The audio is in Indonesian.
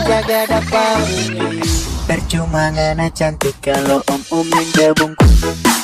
jaga dapat. Percuma ngana cantik kalau om-om yang gabungku.